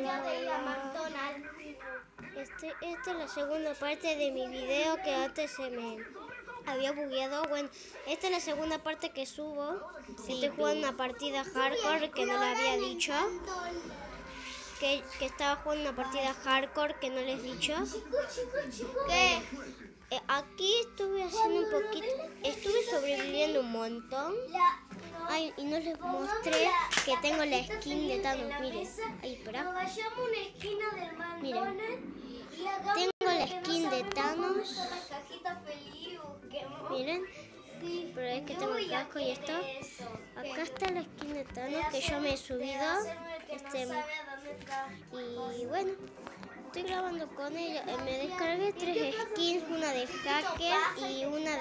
ya voy a McDonald's. Esta es la segunda parte de mi video que antes se me había bugueado. Bueno, esta es la segunda parte que subo. Estoy jugando una partida hardcore que no le había dicho. Que estaba jugando una partida hardcore que no les he dicho. ¿Qué? Aquí estuve haciendo un poquito, estuve sobreviviendo un montón. Ay, y no les mostré que tengo la skin de Thanos, miren. Ahí, espera. Miren, tengo la skin de Thanos. Miren, pero es que tengo el casco y esto. Acá está la skin de Thanos que yo me he subido. Y bueno, estoy grabando con ella. Me descargué 3 skins, una de hacker y una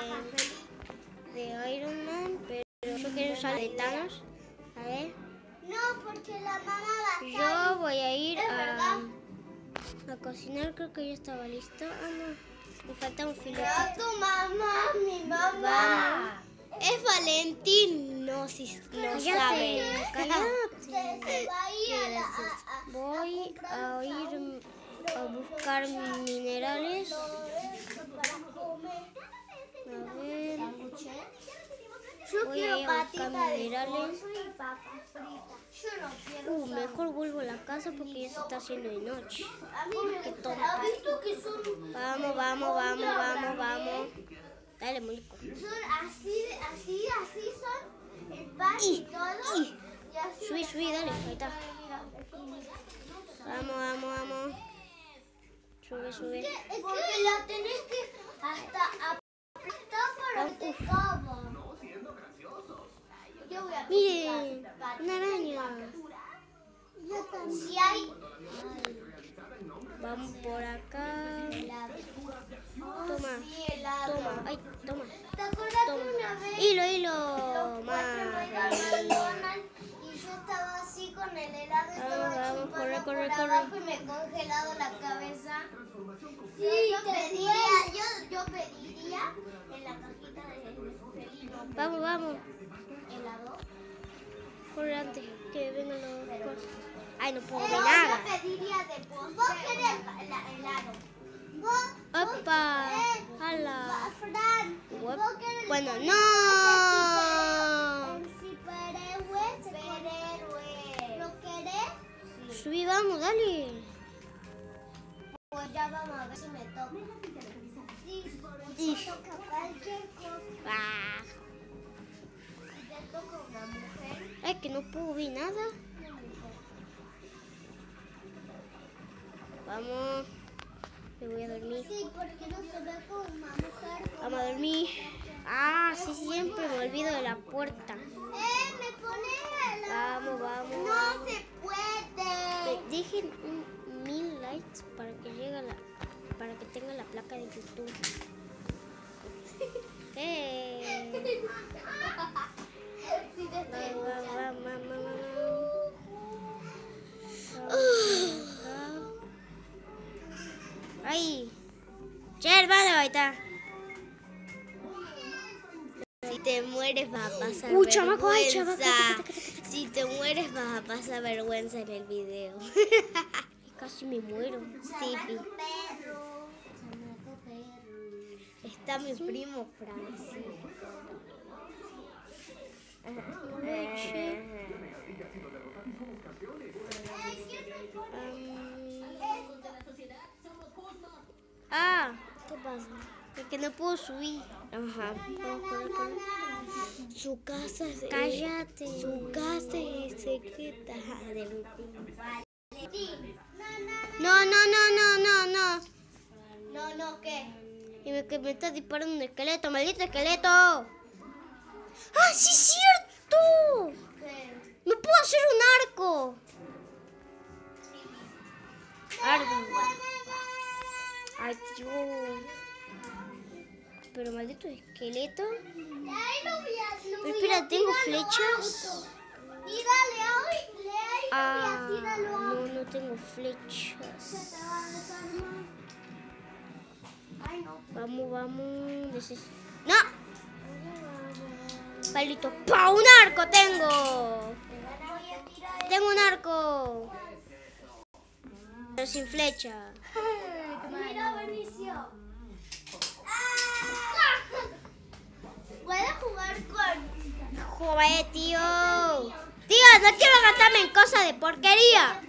de Iron Man, pero yo quiero usar de Thanos. A ver. No, porque la mamá va a Yo voy a ir a cocinar, creo que ya estaba listo. Ah, no, me falta un filete. tu mamá, mi mamá. Vamos. Es Valentín, no, si no sabe. Cállate. Se va a ir Voy a ir a buscar minerales. A ver. Yo Voy a quiero ir a buscar patita de minerales. pollo y papas fritas. Yo no quiero. Mejor vuelvo a la casa porque ya se está haciendo de noche. A mí me gusta. ¿Has visto que son? Vamos. Dale, muñeco. Son así son. El pan y todo. Y así Subí, dale. Ahí está. Vamos. Sube. Porque la tenés que hasta apretar para que cava. Yo voy a Miren, una araña. Yo también. Si hay. Vamos por acá. Toma. Ay, toma. ¿Te acuerdas que una vez Hilo. los cuatro me iban a McDonald's y yo estaba así con el helado, estaba chupando corre. por abajo y me he congelado la cabeza? Sí, yo pediría en la cajita de felino. Vamos. ¿Helado? Corre antes que vengan los cosas. Ay, no puedo ver Yo nada. pediría de postre. ¿Vos querés helado? Opa. Hala. Fran, ¿vos querés? Bueno, no. El superhéroe. ¿Lo querés? Subí, vamos, dale. Pues ya vamos a ver si me toca. Sí, si toca cualquier cosa. Ah, Si te toca una mujer. es que no puedo ver nada. Vamos. Me voy a dormir. Sí, porque no se ve como una mujer. Vamos a dormir. Ah, sí, siempre me olvido de la puerta. Me pone helado. Vamos. No se puede. Dejen 1000 likes para que para que tenga la placa de YouTube. Sí, te estoy escuchando. Ahí. Ya, hermano, ahí está. Si te mueres vas a pasar Chamaco, vergüenza. Si te mueres vas a pasar vergüenza en el video. Casi me muero. Sí, está mi primo Francis. ¿Qué pasa? Es que no puedo subir. Ajá. Su casa es... Cállate. Su casa es secreta del No. No, ¿qué? Y que me está disparando un esqueleto, maldito esqueleto. ¡Ah, sí es cierto! ¿Qué? ¡Me puedo hacer un arco! Ay, Dios. Pero maldito esqueleto. Pero espera, ¿tengo flechas? No tengo flechas. Vamos. ¡No! Palito. ¡Pa! ¡Un arco tengo! ¡Tengo un arco! pero sin flecha. Mira, Benicio. ¿Puedes jugar con...? Joder, tío. Tío, no quiero gastarme en cosas de porquería.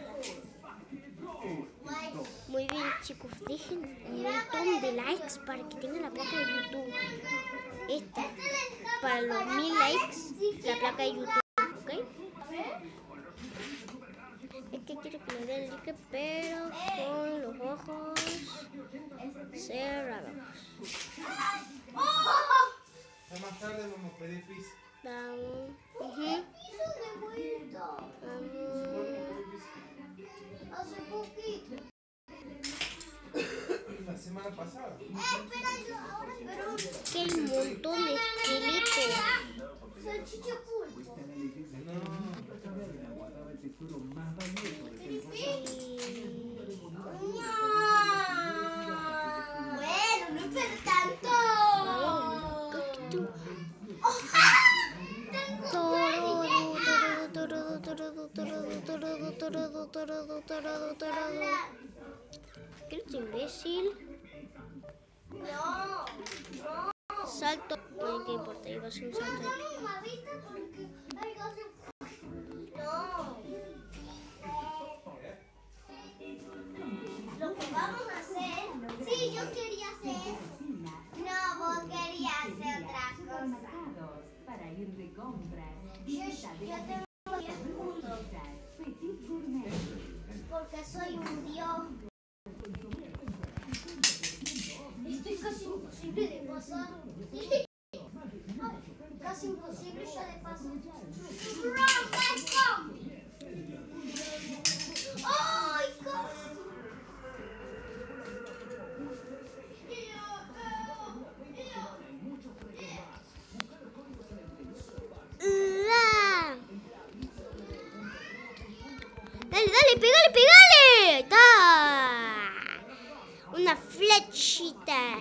Muy bien, chicos. Dejen un montón de likes para que tenga la placa de YouTube. Esta. Para los 1000 likes, la placa de YouTube. ¿Ok? Es que quiero que me den like, pero con los ojos cerrados. Más tarde vamos a pedir pizza. Vamos. Piso de vuelta. Vamos. Hace poquito. La semana pasada. Espera, yo ahora pero Que hay un montón de esqueletos. salchicha pulpo. Bueno, no es tanto. ¿Qué es imbécil? No. Salto. No, ¿qué importa? Iba a ser un salto. No. Lo que vamos a hacer. Sí, yo quería hacer eso. No, vos querías hacer otra cosa. Para ir de compras. Yo tengo 10 puntos. Porque soy un dios. Esto es casi imposible de pasar. Casi imposible ya de pasar. ¡Run, let's go! ¡Ay, casi! Dale, pégale. ¡Está! Una flechita.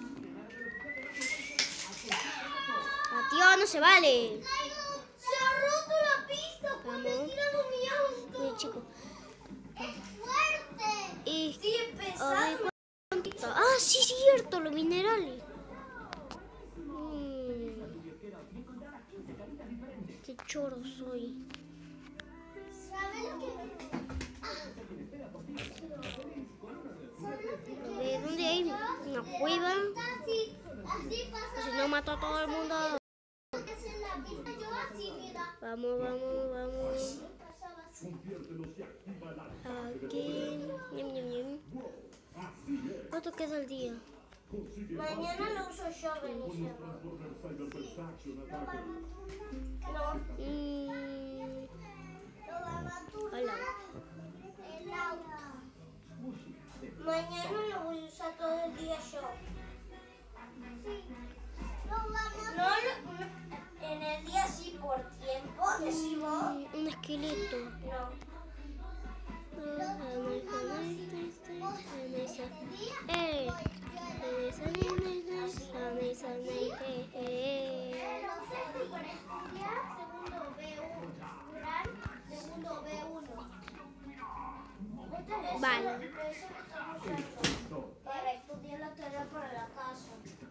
Tío, no se vale. ¡Se ha roto la pista! ¡Cuando he tirado mi auto! Muy chico. ¡Es fuerte! Y, Sí, a ver, empezando. ¿cuánto? Ah, sí, cierto, los minerales. Qué choro soy. ¿Sabes lo que me... A ver, ¿dónde hay una cueva? Así pasa. Si no mato a todo el mundo. Es en la pista, yo así, mira. Vamos. Pasaba así. Aquí. Ñam. ¿Cuánto queda el día? Mañana lo uso yo, Benicio. No. Lo va a Hola. el auto. Mañana lo voy a usar todo el día yo. No, en el día sí por tiempo, decimos. Un esqueleto. No. Vale. Para estudiar la tarea para la casa.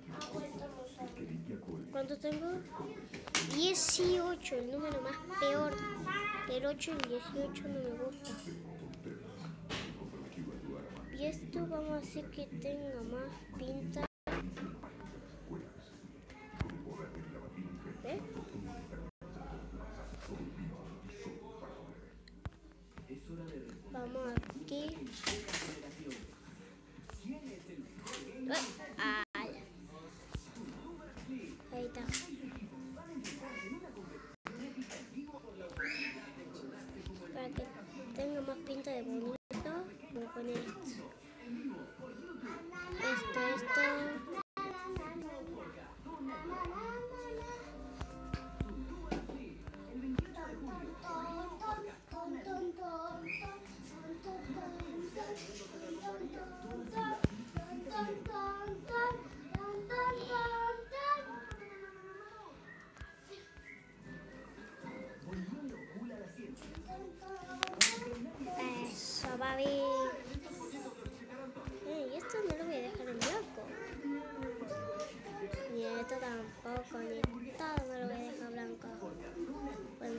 ¿Cuánto tengo? 18, el número más peor. El 8 y 18 no me gusta. Y esto vamos a hacer que tenga más pinta. ¿Ves? Vamos aquí. Ahí está. Para que tenga más pinta de bonito, voy a poner esto. Eso va bien.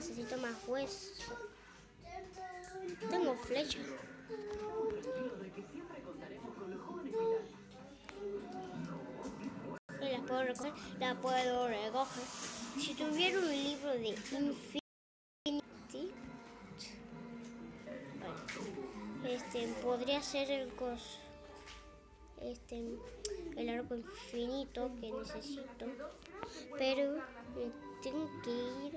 necesito más hueso. Tengo flecha. Y la puedo recoger. Si tuviera un libro de Infinity, podría ser el coso. El arco infinito que necesito, pero tengo que ir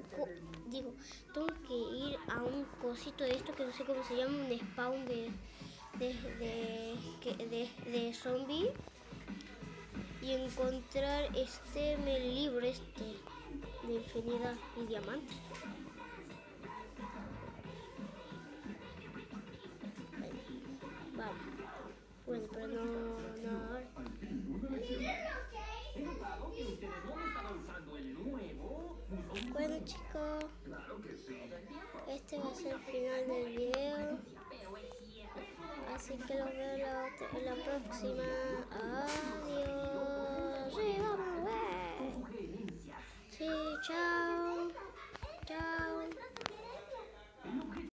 a un cosito de esto que no sé cómo se llama, un spawn de zombie, y encontrar el libro de infinidad y diamante. Vamos. Bueno, pero no ahora. Bueno, chicos, este va a ser el final del video, así que los veo en la próxima. Adiós.